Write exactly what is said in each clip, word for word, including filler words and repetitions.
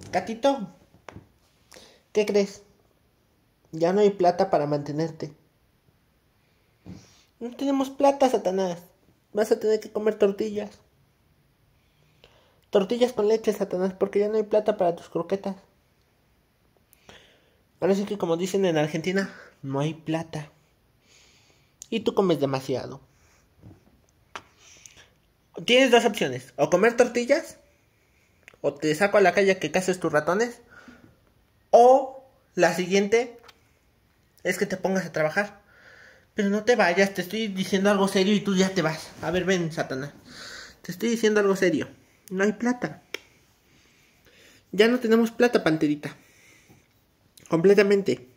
Gatito, ¿qué crees? Ya no hay plata para mantenerte. No tenemos plata, Satanás. Vas a tener que comer tortillas. Tortillas con leche, Satanás, porque ya no hay plata para tus croquetas. Ahora sí que como dicen en Argentina, no hay plata. Y tú comes demasiado. Tienes dos opciones. O comer tortillas, o te saco a la calle a que caces tus ratones. O la siguiente es que te pongas a trabajar. Pero no te vayas, te estoy diciendo algo serio y tú ya te vas. A ver, ven, Satanás. Te estoy diciendo algo serio. No hay plata. Ya no tenemos plata, Panterita. Completamente.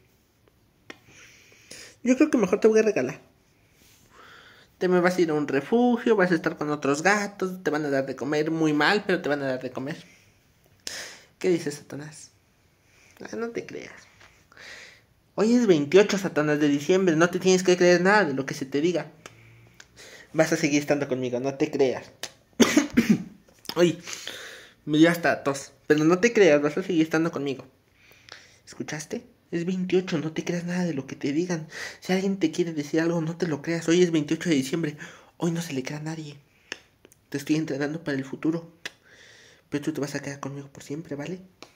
Yo creo que mejor te voy a regalar. Te me vas a ir a un refugio, vas a estar con otros gatos, te van a dar de comer muy mal, pero te van a dar de comer. ¿Qué dices, Satanás? Ah, no te creas. Hoy es veintiocho, Satanás, de diciembre. No te tienes que creer nada de lo que se te diga. Vas a seguir estando conmigo, no te creas. Oye, me dio hasta tos. Pero no te creas, vas a seguir estando conmigo. ¿Escuchaste? Es veintiocho, no te creas nada de lo que te digan. Si alguien te quiere decir algo, no te lo creas. Hoy es veintiocho de diciembre. Hoy no se le crea a nadie. Te estoy entrenando para el futuro. Pero tú te vas a quedar conmigo por siempre, ¿vale?